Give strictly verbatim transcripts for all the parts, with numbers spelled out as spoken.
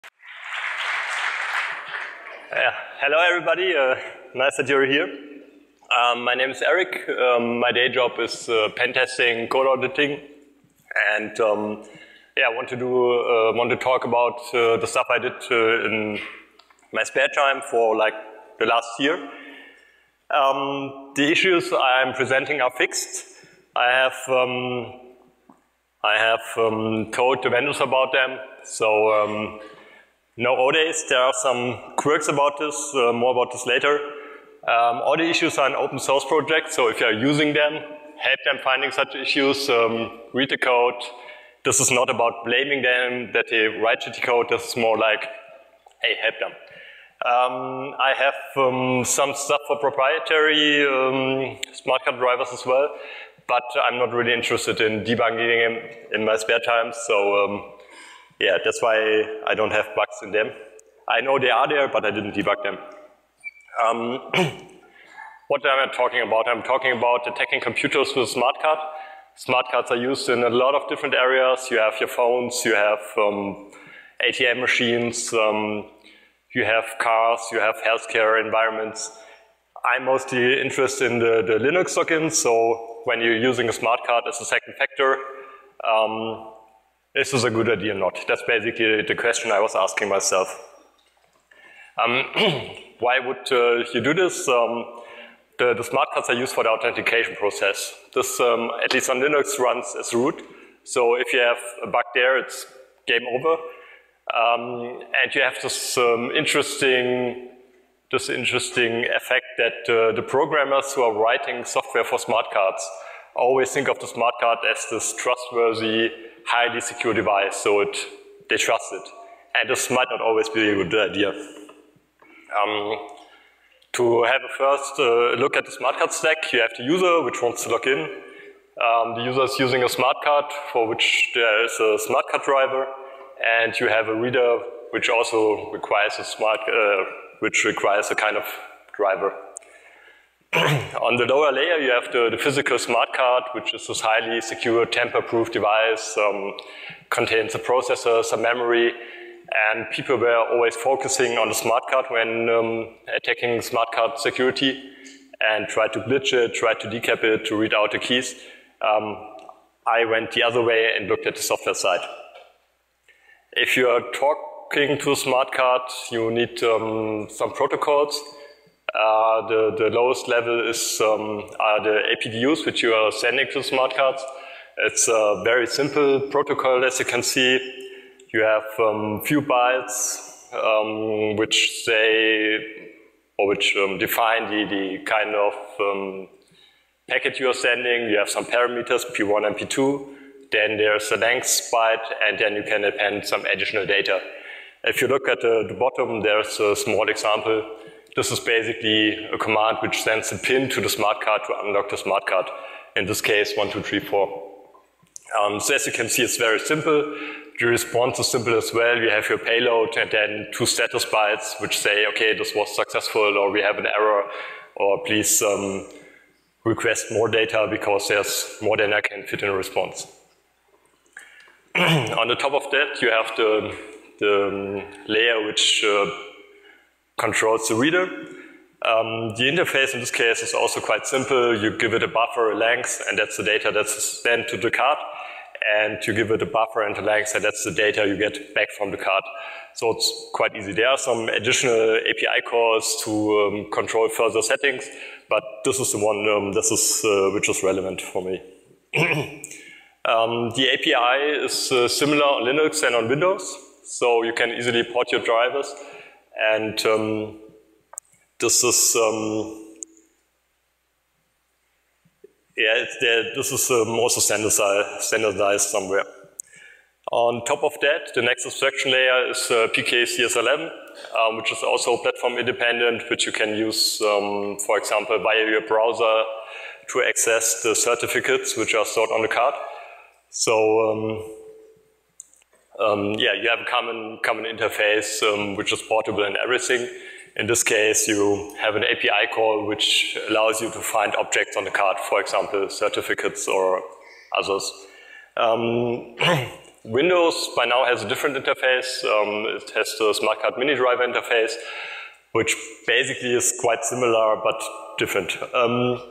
Yeah. Hello, everybody. Uh, nice that you're here. Um, my name is Eric. Um, my day job is uh, pen testing, code auditing, and um, yeah, I want to do uh, want to talk about uh, the stuff I did uh, in my spare time for like the last year. Um, the issues I'm presenting are fixed. I have um, I have um, told the vendors about them, so. Um, No O Ds, there are some quirks about this, uh, more about this later. Um, all the issues are an open source project, so if you are using them, help them finding such issues, um, read the code. This is not about blaming them that they write shitty code, this is more like, hey, help them. Um, I have um, some stuff for proprietary um, smart card drivers as well, but I'm not really interested in debugging them in my spare time, so um, yeah, that's why I don't have bugs in them. I know they are there, but I didn't debug them. Um, what am I talking about? I'm talking about attacking computers with a smart card. Smart cards are used in a lot of different areas. You have your phones, you have um, A T M machines, um, you have cars, you have healthcare environments. I'm mostly interested in the, the Linux login, so when you're using a smart card as a second factor, um, is this a good idea or not? That's basically the question I was asking myself. Um, why would uh, you do this? Um, the, the smart cards are used for the authentication process. This, um, at least on Linux, runs as root. So if you have a bug there, it's game over. Um, and you have this um, interesting, this interesting effect that uh, the programmers who are writing software for smart cards always think of the smart card as this trustworthy, highly secure device, so it, they trust it. And this might not always be a good idea. Um, to have a first uh, look at the smart card stack, you have the user, which wants to log in. Um, the user is using a smart card, for which there is a smart card driver, and you have a reader, which also requires a smart, uh, which requires a kind of driver. On the lower layer, you have the, the physical smart card, which is this highly secure, tamper-proof device, um, contains a processor, some memory, and people were always focusing on the smart card when um, attacking smart card security and tried to glitch it, tried to decap it, to read out the keys. Um, I went the other way and looked at the software side. If you are talking to a smart card, you need um, some protocols. Uh, the, the lowest level is um, are the A P D Us, which you are sending to smart cards. It's a very simple protocol, as you can see. You have um, few bytes, um, which say, or which um, define the, the kind of um, packet you are sending. You have some parameters, P one and P two. Then there's a length byte, and then you can append some additional data. If you look at the, the bottom, there's a small example. This is basically a command which sends a pin to the smart card to unlock the smart card. In this case, one, two, three, four. Um, so as you can see, it's very simple. The response is simple as well. You have your payload and then two status bytes which say, okay, this was successful, or we have an error, or please um, request more data because there's more than I can fit in a response. On the top of that, you have the, the um, layer which uh, controls the reader. Um, the interface in this case is also quite simple. You give it a buffer, a length, and that's the data that's sent to the card. And you give it a buffer and a length, and that's the data you get back from the card. So it's quite easy. There are some additional A P I calls to um, control further settings, but this is the one um, this is, uh, which is relevant for me. um, the A P I is uh, similar on Linux and on Windows, so you can easily port your drivers. And um, this is um, yeah, it's there, this is um, also standardized, standardized somewhere. On top of that, the next abstraction layer is uh, P K C S eleven, um, which is also platform independent, which you can use, um, for example, via your browser to access the certificates which are stored on the card. So. Um, Um, yeah, you have a common, common interface um, which is portable and everything. In this case, you have an A P I call which allows you to find objects on the card, for example, certificates or others. Um, Windows by now has a different interface. Um, it has the Smart Card Mini Driver interface, which basically is quite similar but different. Um,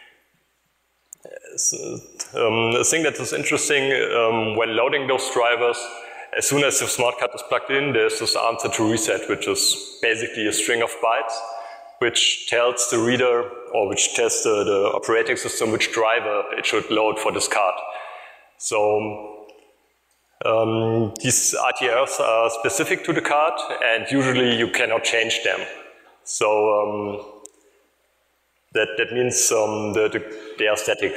um, a thing that is interesting um, when loading those drivers, as soon as the smart card is plugged in, there's this answer to reset, which is basically a string of bytes, which tells the reader, or which tells the, the operating system which driver it should load for this card. So um, these R T Rs are specific to the card, and usually you cannot change them. So um, that, that means um, the, the, they are static.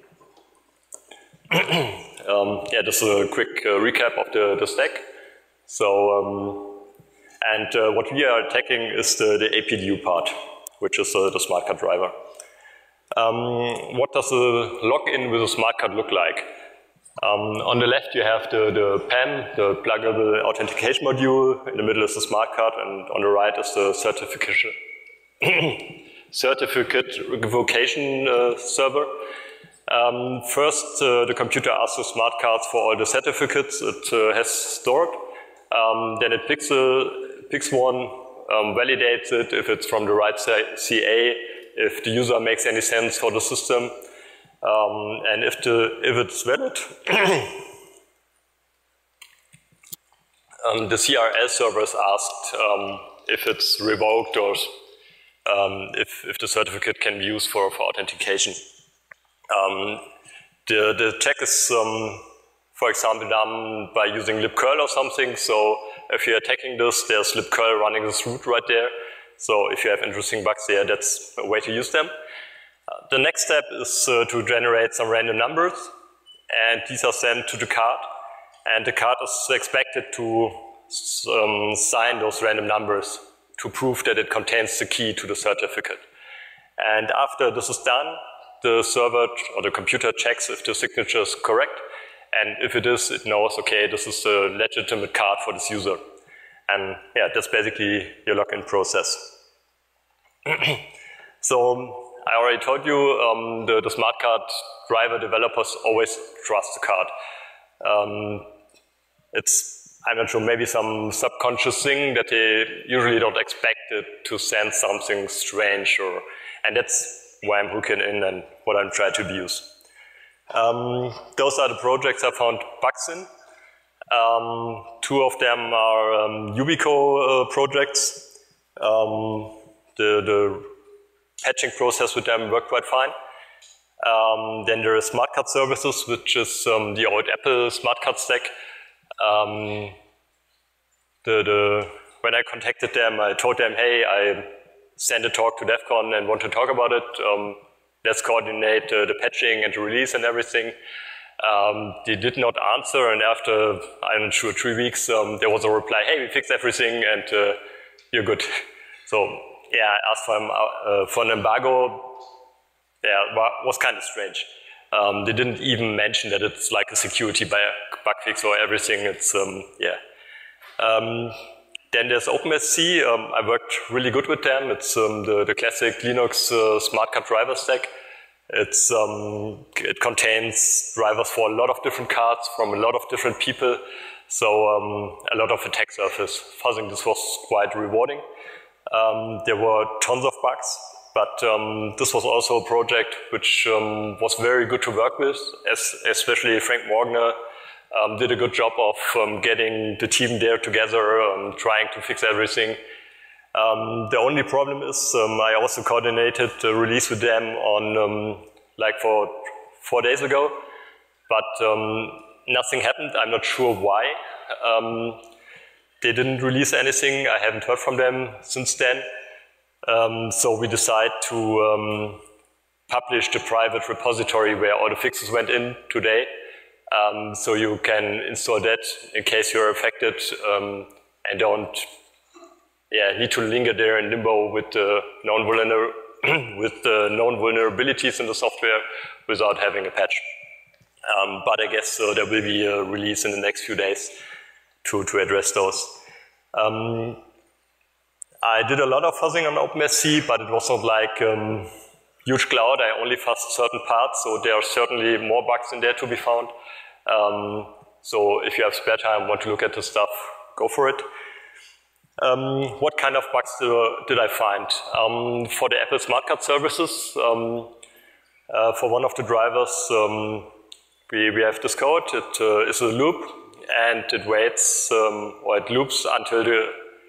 um, yeah, this is a quick uh, recap of the, the stack. So, um, and uh, what we are attacking is the, the A P D U part, which is uh, the smart card driver. Um, what does a login with a smart card look like? Um, on the left you have the, the P A M, the pluggable authentication module. In the middle is the smart card, and on the right is the certification certificate revocation uh, server. Um, first, uh, the computer asks the smart cards for all the certificates it uh, has stored. Um, then it picks, a, picks one, um, validates it if it's from the right C A, if the user makes any sense for the system, um, and if, the, if it's valid, um, the C R L server is asked um, if it's revoked or um, if, if the certificate can be used for, for authentication. Um, the, the check is, um, for example, done by using libcurl or something. So if you're attacking this, there's libcurl running this root right there. So if you have interesting bugs there, that's a way to use them. Uh, the next step is uh, to generate some random numbers, and these are sent to the card. And the card is expected to um, sign those random numbers to prove that it contains the key to the certificate. And after this is done, the server or the computer checks if the signature is correct, and if it is, it knows, okay, this is a legitimate card for this user. And yeah, that's basically your login process. So I already told you, um, the, the smart card driver developers always trust the card. Um, it's, I'm not sure, maybe some subconscious thing that they usually don't expect it to send something strange, or, and that's why I'm hooking in and what I'm trying to abuse. Um, those are the projects I found bugs in. Um, two of them are um, Yubico uh, projects. Um, the, the patching process with them worked quite fine. Um, then there is Smart Card Services, which is um, the old Apple Smart Card stack. Um, the, the, when I contacted them, I told them, hey, I send a talk to DEF CON and want to talk about it. Um, let's coordinate uh, the patching and the release and everything. Um, they did not answer, and after, I'm not sure, three weeks, um, there was a reply, hey, we fixed everything and uh, you're good. So, yeah, I asked for, um, uh, for an embargo. Yeah, was kind of strange. Um, they didn't even mention that it's like a security bug fix or everything. It's, um, yeah. Um, Then there's OpenSC. Um, I worked really good with them. It's um, the, the classic Linux uh, smart card driver stack. It's, um, it contains drivers for a lot of different cards from a lot of different people. So um, a lot of attack surface. Fuzzing this was quite rewarding. Um, there were tons of bugs, but um, this was also a project which um, was very good to work with, as, especially Frank Morgner Um, did a good job of um, getting the team there together, um, trying to fix everything. Um, the only problem is um, I also coordinated the release with them on um, like for four days ago, but um, nothing happened. I'm not sure why. Um, they didn't release anything. I haven't heard from them since then. Um, so we decided to um, publish the private repository where all the fixes went in today. Um, so you can install that in case you're affected um, and don't yeah, need to linger there in limbo with the known vulner with the known vulnerabilities in the software without having a patch. Um, but I guess uh, there will be a release in the next few days to, to address those. Um, I did a lot of fuzzing on OpenSC, but it was not like um, huge cloud. I only fuzzed certain parts, so there are certainly more bugs in there to be found. Um, So if you have spare time, want to look at the stuff, go for it. Um, what kind of bugs do, did I find? Um, for the Apple Smart Card services, um, uh, for one of the drivers, um, we, we have this code. It uh, is a loop, and it waits, um, or it loops until the,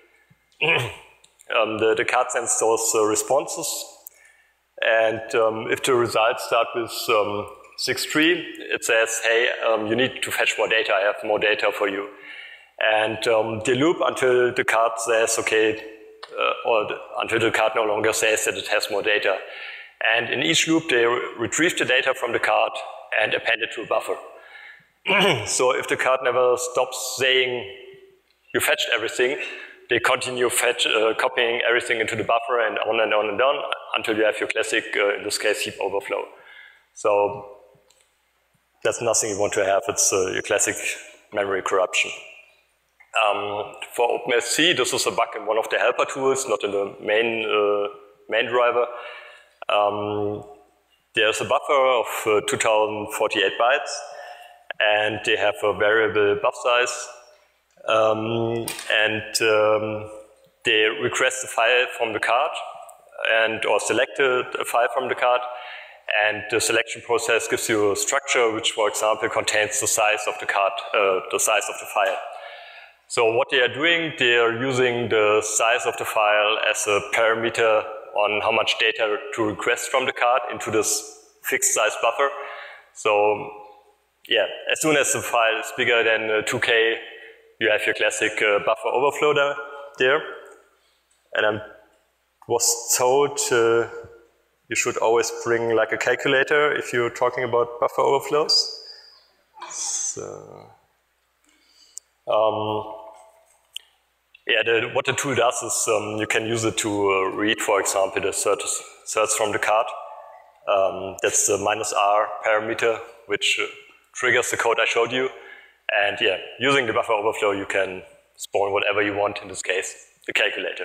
um, the, the card sends those uh, responses. And um, if the results start with um, six three, it says, hey, um, you need to fetch more data, I have more data for you. And um, they loop until the card says, okay, uh, or the, until the card no longer says that it has more data. And in each loop, they re retrieve the data from the card and append it to a buffer. So if the card never stops saying, you fetched everything, they continue fetch, uh, copying everything into the buffer and on and on and on until you have your classic, uh, in this case, heap overflow. So that's nothing you want to have. It's uh, your classic memory corruption. Um, for OpenSC, this is a bug in one of the helper tools, not in the main, uh, main driver. Um, there's a buffer of uh, two thousand forty-eight bytes, and they have a variable buff size. Um, and um, they request a file from the card, and or select a file from the card, and the selection process gives you a structure which, for example, contains the size of the card, uh, the size of the file. So what they are doing, they are using the size of the file as a parameter on how much data to request from the card into this fixed size buffer. So yeah, as soon as the file is bigger than uh, two K, you have your classic uh, buffer overflow there. And I was told uh, you should always bring like a calculator if you're talking about buffer overflows. So, um, yeah, the, what the tool does is um, you can use it to uh, read, for example, the certs, certs from the card. Um, that's the minus R parameter, which uh, triggers the code I showed you. And yeah, using the buffer overflow, you can spawn whatever you want, in this case, the calculator.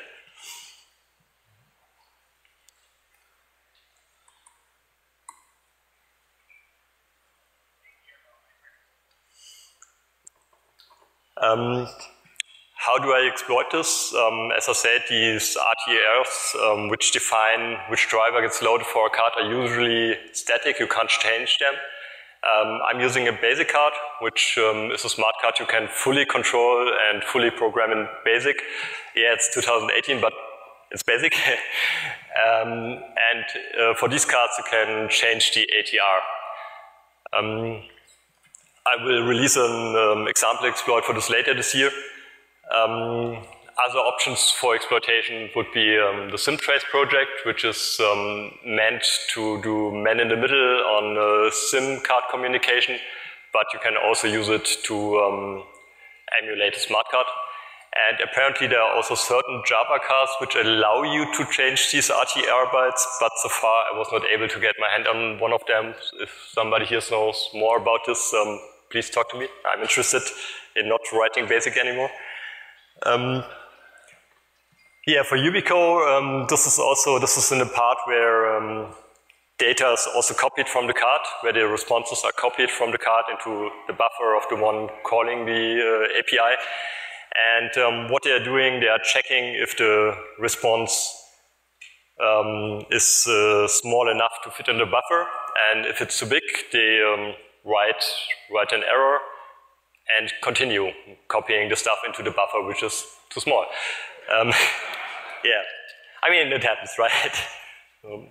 Um, how do I exploit this? Um, as I said, these R T Rs, um, which define which driver gets loaded for a card, are usually static. You can't change them. Um, I'm using a BASIC card, which um, is a smart card you can fully control and fully program in BASIC. Yeah, it's two thousand eighteen, but it's BASIC. um, and uh, for these cards, you can change the A T R. Um, I will release an um, example exploit for this later this year. Um, other options for exploitation would be um, the SimTrace project, which is um, meant to do man-in-the-middle on uh, SIM card communication, but you can also use it to um, emulate a smart card. And apparently there are also certain Java cards which allow you to change these R T R bytes, but so far I was not able to get my hand on one of them. If somebody here knows more about this, um, please talk to me. I'm interested in not writing BASIC anymore. Um, yeah, for Yubico, um, this is also, this is in the part where um, data is also copied from the card, where the responses are copied from the card into the buffer of the one calling the uh, A P I. And um, what they are doing, they are checking if the response um, is uh, small enough to fit in the buffer. And if it's too big, they um, write, write an error and continue copying the stuff into the buffer, which is too small. Um, yeah, I mean, it happens, right? um,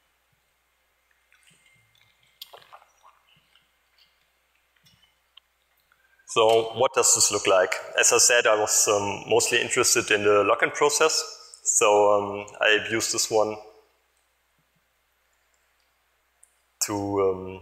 So what does this look like? As I said, I was um, mostly interested in the login process. So um, I've used this one to um,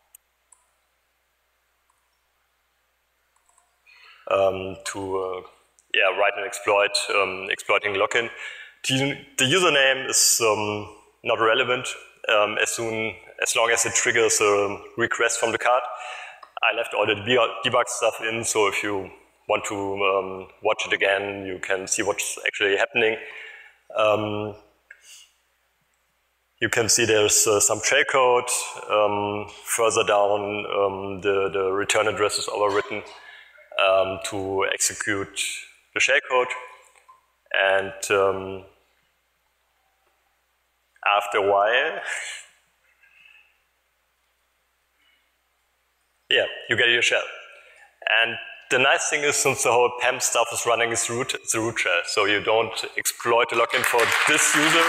um, to uh, yeah write an exploit um, exploiting login. The, the username is um, not relevant um, as soon as long as it triggers a request from the card. I left all the debug stuff in, so if you want to um, watch it again, you can see what's actually happening. Um, you can see there's uh, some shellcode. Um, further down, um, the, the return address is overwritten um, to execute the shellcode. And um, after a while, yeah, you get your shell. And the nice thing is, since the whole P E M stuff is running is root, it's a root shell, so you don't exploit the login for this user.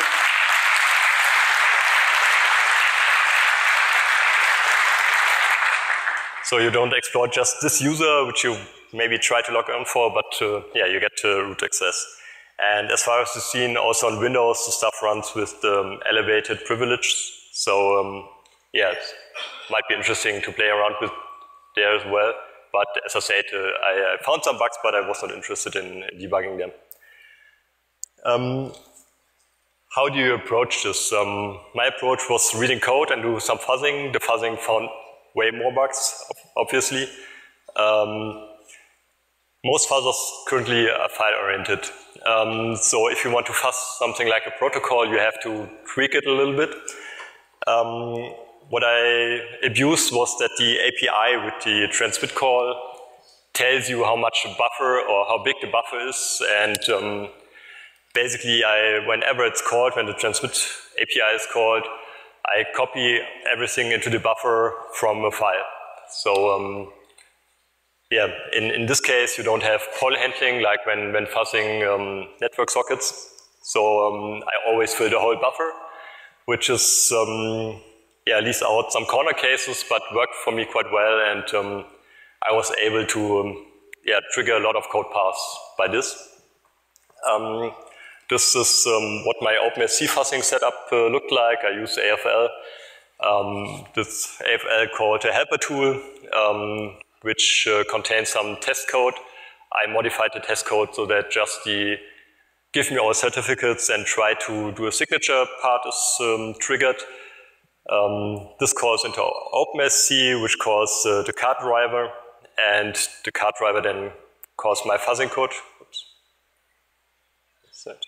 So you don't exploit just this user, which you maybe try to log in for, but uh, yeah, you get uh, root access. And as far as you've seen, also on Windows, the stuff runs with um, elevated privilege. So um, yeah, it might be interesting to play around with there as well. But as I said, uh, I, I found some bugs, but I was not interested in debugging them. Um, how do you approach this? Um, my approach was reading code and do some fuzzing. The fuzzing found way more bugs, obviously. Um, most fuzzers currently are file-oriented. Um, so if you want to fuzz something like a protocol, you have to tweak it a little bit. Um, what I abused was that the A P I with the transmit call tells you how much buffer or how big the buffer is, and um, basically I, whenever it's called, when the transmit A P I is called, I copy everything into the buffer from a file. So um, yeah, in, in this case you don't have call handling like when, when fuzzing um, network sockets. So um, I always fill the whole buffer, which is, um, yeah, leaves out some corner cases, but worked for me quite well, and um, I was able to um, yeah, trigger a lot of code paths by this. Um, This is um, what my OpenSC fuzzing setup uh, looked like. I use A F L. Um, this A F L called a helper tool, um, which uh, contains some test code. I modified the test code so that just the give me all certificates and try to do a signature part is um, triggered. Um, this calls into OpenSC, which calls uh, the card driver, and the card driver then calls my fuzzing code. Oops. That.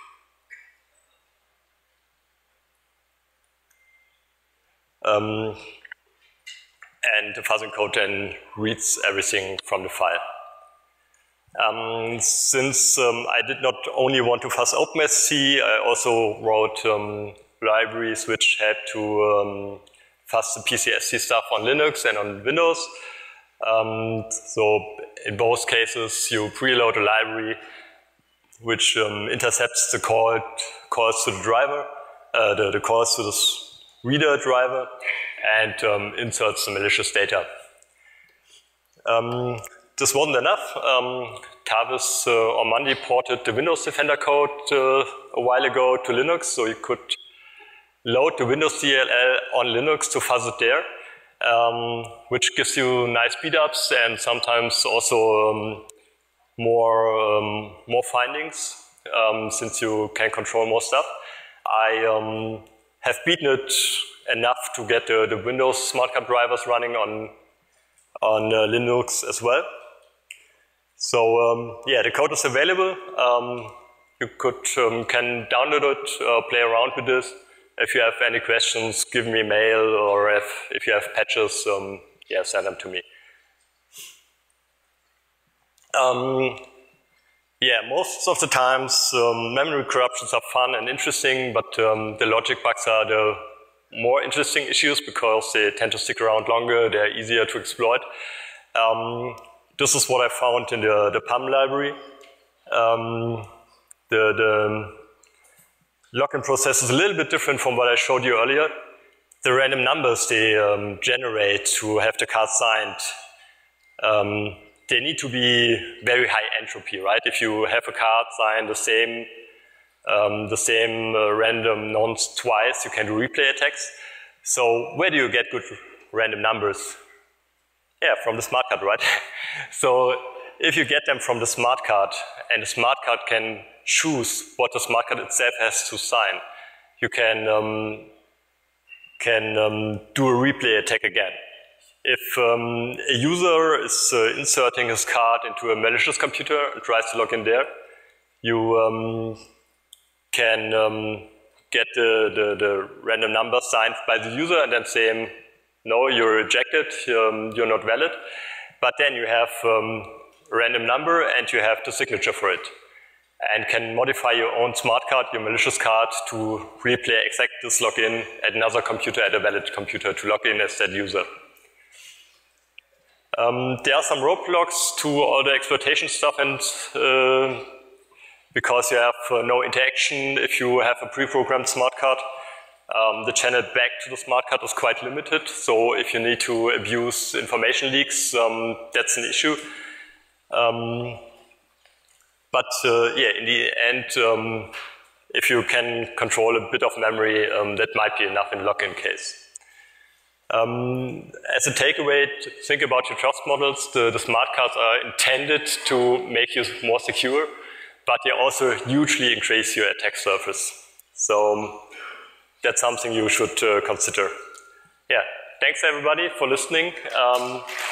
Um, and the fuzzing code then reads everything from the file. Um, since um, I did not only want to fuzz OpenSC, I also wrote um, libraries which had to um, fuzz the P C S C stuff on Linux and on Windows. Um, so in both cases, you preload a library which um, intercepts the call, calls to the driver, uh, the, the calls to this reader driver, and um, inserts the malicious data. Um, this wasn't enough. Um, Tavis uh, Ormandy ported the Windows Defender code uh, a while ago to Linux, so you could load the Windows D L L on Linux to fuzz it there, um, which gives you nice speedups and sometimes also um, more um, more findings, um, since you can control more stuff. I um, have beaten it enough to get the, the Windows smart card drivers running on on uh, Linux as well. So um, yeah, the code is available. Um, you could um, can download it, uh, play around with this. If you have any questions, give me a mail, or if if you have patches, um, yeah, send them to me. Um, yeah, most of the times um, memory corruptions are fun and interesting, but um, the logic bugs are the more interesting issues because they tend to stick around longer, they're easier to exploit. Um, this is what I found in the, the P A M library. Um, the, the login process is a little bit different from what I showed you earlier. The random numbers they um, generate to have the card signed, um, they need to be very high entropy, right? If you have a card sign the same, um, the same uh, random nonce twice, you can do replay attacks. So where do you get good random numbers? Yeah, from the smart card, right? So if you get them from the smart card, and the smart card can choose what the smart card itself has to sign, you can um, can um, do a replay attack again. If um, a user is uh, inserting his card into a malicious computer and tries to log in there, you um, can um, get the, the, the random number signed by the user and then saying, no, you're rejected, um, you're not valid. But then you have um, a random number and you have the signature for it. And can modify your own smart card, your malicious card, to replay exact this login at another computer, at a valid computer, to log in as that user. Um, there are some roadblocks to all the exploitation stuff, and uh, because you have uh, no interaction if you have a pre-programmed smart card, um, the channel back to the smart card is quite limited. So if you need to abuse information leaks, um, that's an issue. Um, But uh, yeah, in the end, um, if you can control a bit of memory, um, that might be enough in login case. Um, as a takeaway, think about your trust models. The, the smart cards are intended to make you more secure, but they also hugely increase your attack surface. So um, that's something you should uh, consider. Yeah, thanks everybody for listening. Um,